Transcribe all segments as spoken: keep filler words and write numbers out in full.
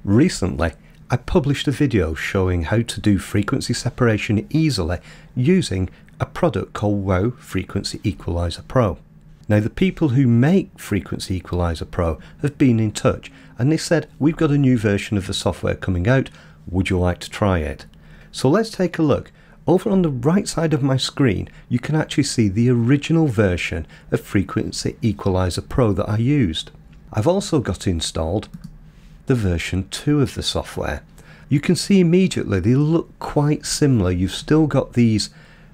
Recently, I published a video showing how to do frequency separation easily using a product called WOW Frequency Equalizer Pro. Now, the people who make Frequency Equalizer Pro have been in touch and they said, we've got a new version of the software coming out, would you like to try it? So let's take a look. Over on the right side of my screen, you can actually see the original version of Frequency Equalizer Pro that I used. I've also got installed the version two of the software. You can see immediately they look quite similar. You've still got these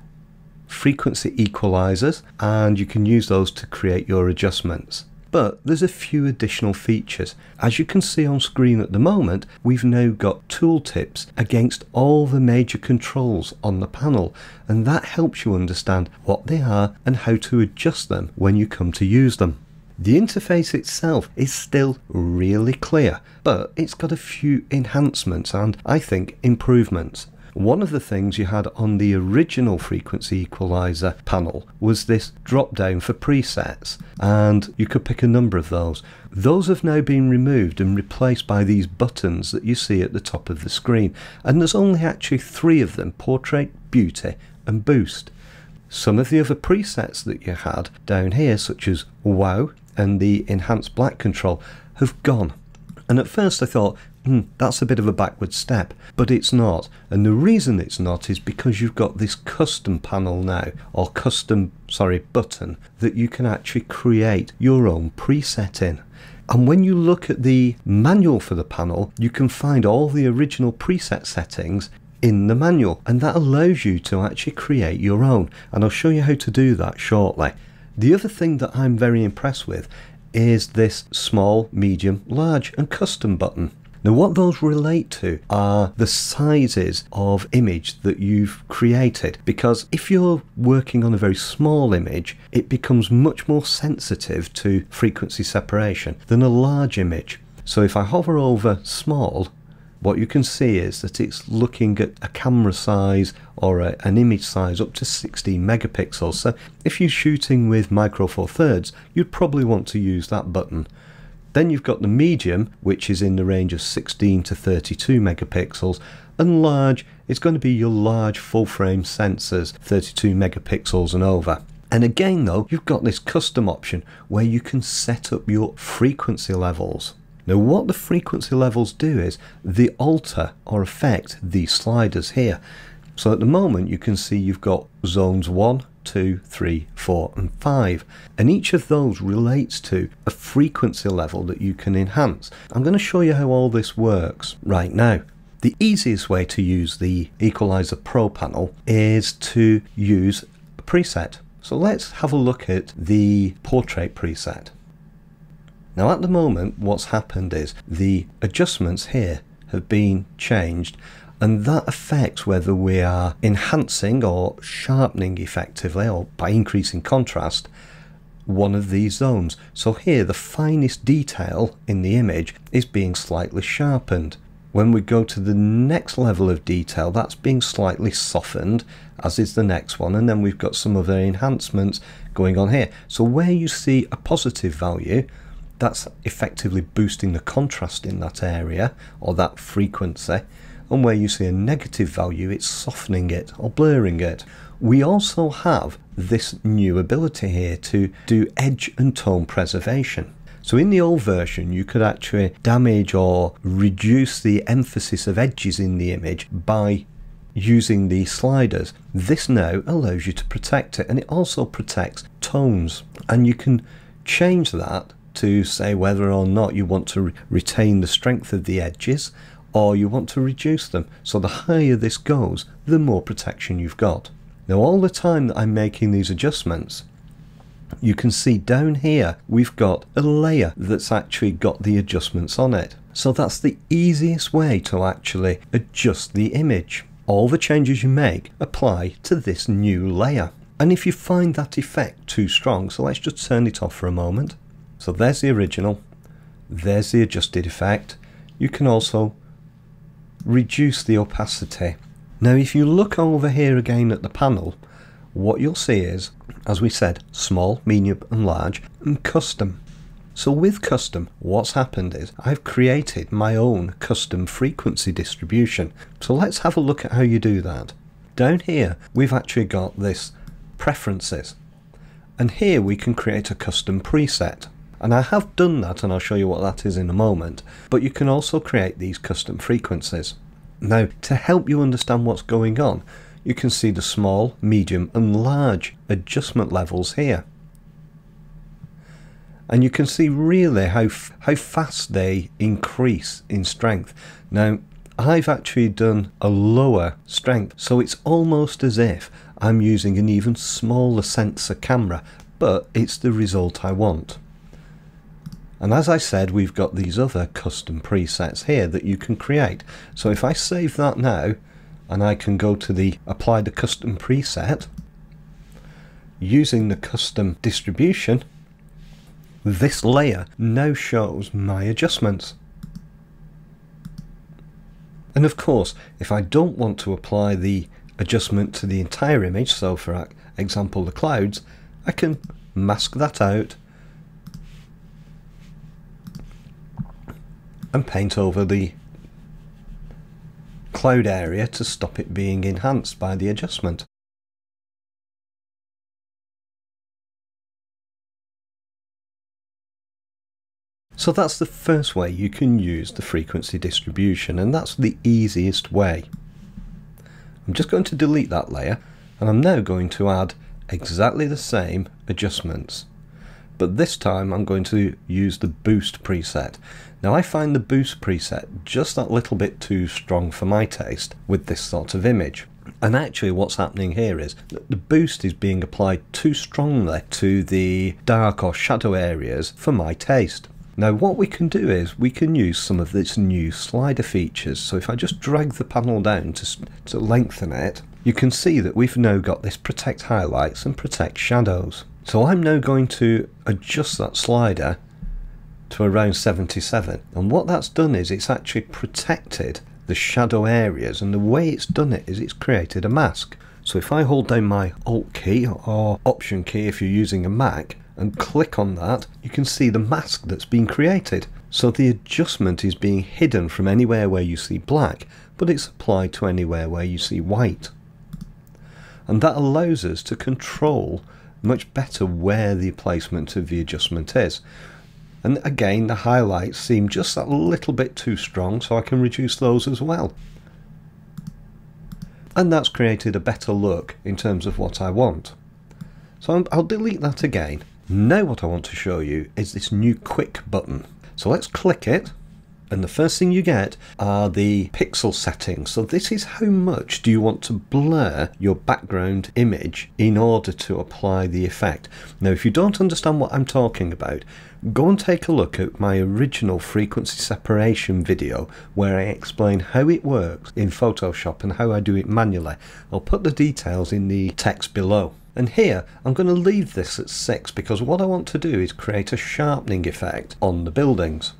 frequency equalizers and you can use those to create your adjustments. But there's a few additional features. As you can see on screen at the moment, we've now got tooltips against all the major controls on the panel, and that helps you understand what they are and how to adjust them when you come to use them. The interface itself is still really clear, but it's got a few enhancements and, I think, improvements. One of the things you had on the original Frequency Equalizer panel was this drop down for presets, and you could pick a number of those. Those have now been removed and replaced by these buttons that you see at the top of the screen, and there's only actually three of them: Portrait, Beauty and Boost. Some of the other presets that you had down here, such as WOW and the Enhanced Black Control, have gone. And at first I thought, hmm, that's a bit of a backward step, but it's not. And the reason it's not is because you've got this custom panel now, or custom, sorry, button, that you can actually create your own preset in. And when you look at the manual for the panel, you can find all the original preset settings in the manual, and that allows you to actually create your own. And I'll show you how to do that shortly. The other thing that I'm very impressed with is this small, medium, large and custom button. Now, what those relate to are the sizes of image that you've created, because if you're working on a very small image, it becomes much more sensitive to frequency separation than a large image. So if I hover over small, what you can see is that it's looking at a camera size or a, an image size up to sixteen megapixels. So if you're shooting with micro four thirds, you'd probably want to use that button. Then you've got the medium, which is in the range of sixteen to thirty-two megapixels, and large is going to be your large full frame sensors, thirty-two megapixels and over. And again though, you've got this custom option where you can set up your frequency levels. Now, what the frequency levels do is they alter or affect these sliders here. So at the moment you can see you've got zones one, two, three, four and five, and each of those relates to a frequency level that you can enhance. I'm going to show you how all this works right now. The easiest way to use the Equalizer Pro panel is to use a preset. So let's have a look at the Portrait preset. Now, at the moment what's happened is the adjustments here have been changed, and that affects whether we are enhancing or sharpening effectively, or by increasing contrast, one of these zones. So here the finest detail in the image is being slightly sharpened. When we go to the next level of detail, that's being slightly softened, as is the next one, and then we've got some other enhancements going on here. So where you see a positive value, that's effectively boosting the contrast in that area or that frequency, and where you see a negative value, it's softening it or blurring it. We also have this new ability here to do edge and tone preservation. So in the old version you could actually damage or reduce the emphasis of edges in the image by using these sliders. This now allows you to protect it, and it also protects tones, and you can change that to say whether or not you want to re retain the strength of the edges or you want to reduce them. So the higher this goes, the more protection you've got. Now, all the time that I'm making these adjustments, you can see down here we've got a layer that's actually got the adjustments on it. So that's the easiest way to actually adjust the image. All the changes you make apply to this new layer. And if you find that effect too strong, so let's just turn it off for a moment. So there's the original, there's the adjusted effect. You can also reduce the opacity. Now, if you look over here again at the panel, what you'll see is, as we said, small, medium and large and custom. So with custom, what's happened is I've created my own custom frequency distribution. So let's have a look at how you do that. Down here, we've actually got this preferences. And here we can create a custom preset. And I have done that, and I'll show you what that is in a moment. But you can also create these custom frequencies. Now, to help you understand what's going on, you can see the small, medium and large adjustment levels here. And you can see really how, how fast they increase in strength. Now, I've actually done a lower strength, so it's almost as if I'm using an even smaller sensor camera, but it's the result I want. And as I said, we've got these other custom presets here that you can create. So if I save that now, and I can go to the apply the custom preset, using the custom distribution, this layer now shows my adjustments. And of course, if I don't want to apply the adjustment to the entire image, so for example the clouds, I can mask that out and paint over the cloud area to stop it being enhanced by the adjustment. So that's the first way you can use the frequency distribution, and that's the easiest way. I'm just going to delete that layer, and I'm now going to add exactly the same adjustments. But this time I'm going to use the boost preset. Now I find the boost preset just that little bit too strong for my taste with this sort of image. And actually what's happening here is that the boost is being applied too strongly to the dark or shadow areas for my taste. Now what we can do is we can use some of this new slider features. So if I just drag the panel down to, to lengthen it, you can see that we've now got this protect highlights and protect shadows. So I'm now going to adjust that slider to around seventy-seven, and what that's done is it's actually protected the shadow areas, and the way it's done it is it's created a mask. So if I hold down my Alt key or Option key if you're using a Mac and click on that, you can see the mask that's been created. So the adjustment is being hidden from anywhere where you see black, but it's applied to anywhere where you see white. And that allows us to control much better where the placement of the adjustment is. And again, the highlights seem just a little bit too strong, so I can reduce those as well. And that's created a better look in terms of what I want. So I'll delete that again. Now what I want to show you is this new quick button. So let's click it, and the first thing you get are the pixel settings. So this is how much do you want to blur your background image in order to apply the effect. Now if you don't understand what I'm talking about, go and take a look at my original frequency separation video where I explain how it works in Photoshop and how I do it manually. I'll put the details in the text below. And here I'm going to leave this at six because what I want to do is create a sharpening effect on the buildings.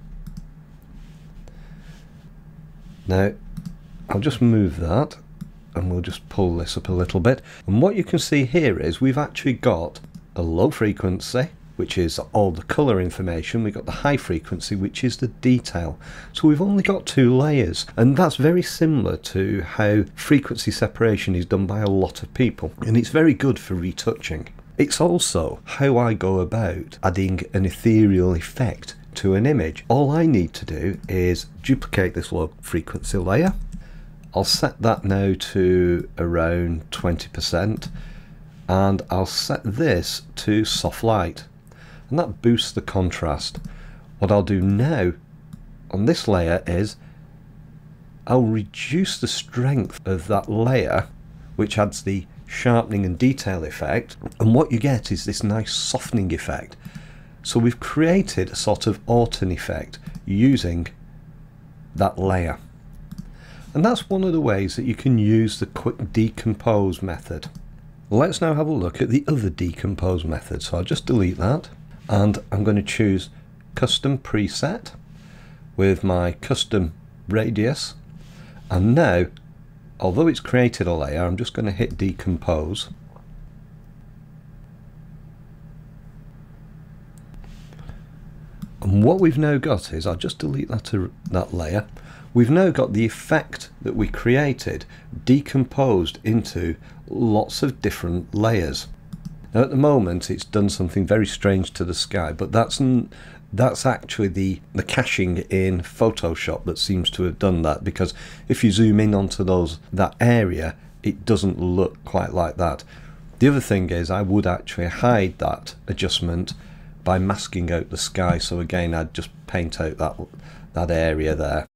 Now I'll just move that and we'll just pull this up a little bit, and what you can see here is we've actually got a low frequency, which is all the colour information. We've got the high frequency, which is the detail. So we've only got two layers, and that's very similar to how frequency separation is done by a lot of people, and it's very good for retouching. It's also how I go about adding an ethereal effect to an image. All I need to do is duplicate this low frequency layer. I'll set that now to around twenty percent, and I'll set this to soft light, and that boosts the contrast. What I'll do now on this layer is I'll reduce the strength of that layer, which adds the sharpening and detail effect, and what you get is this nice softening effect. So we've created a sort of autumn effect using that layer, and that's one of the ways that you can use the quick decompose method. Let's now have a look at the other decompose method. So I'll just delete that, and I'm going to choose custom preset with my custom radius, and now although it's created a layer, I'm just going to hit decompose, And what we've now got is, I'll just delete that, to, that layer, we've now got the effect that we created decomposed into lots of different layers. Now at the moment it's done something very strange to the sky, but that's n that's actually the, the caching in Photoshop that seems to have done that, because if you zoom in onto those that area, it doesn't look quite like that. The other thing is, I would actually hide that adjustment by masking out the sky, so again I'd just paint out that, that area there.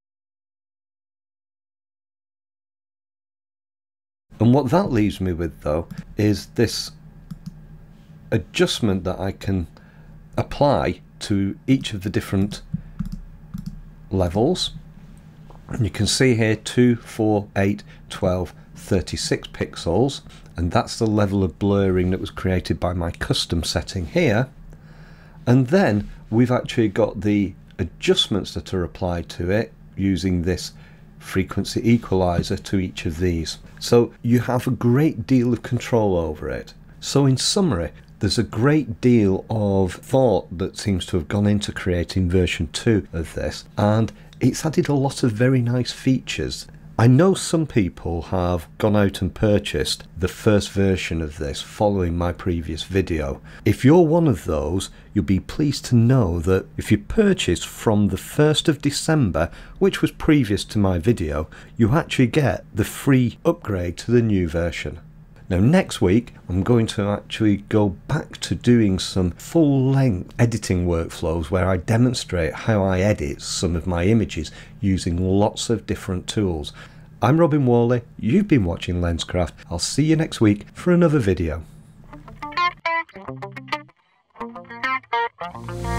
And what that leaves me with though is this adjustment that I can apply to each of the different levels. And you can see here two, four, eight, twelve, thirty-six pixels, and that's the level of blurring that was created by my custom setting here. And then we've actually got the adjustments that are applied to it using this frequency equalizer to each of these. So you have a great deal of control over it. So in summary, there's a great deal of thought that seems to have gone into creating version two of this, and it's added a lot of very nice features. I know some people have gone out and purchased the first version of this following my previous video. If you're one of those, you'll be pleased to know that if you purchased from the first of December, which was previous to my video, you actually get the free upgrade to the new version. Now next week I'm going to actually go back to doing some full-length editing workflows where I demonstrate how I edit some of my images using lots of different tools. I'm Robin Whalley, you've been watching Lenscraft. I'll see you next week for another video.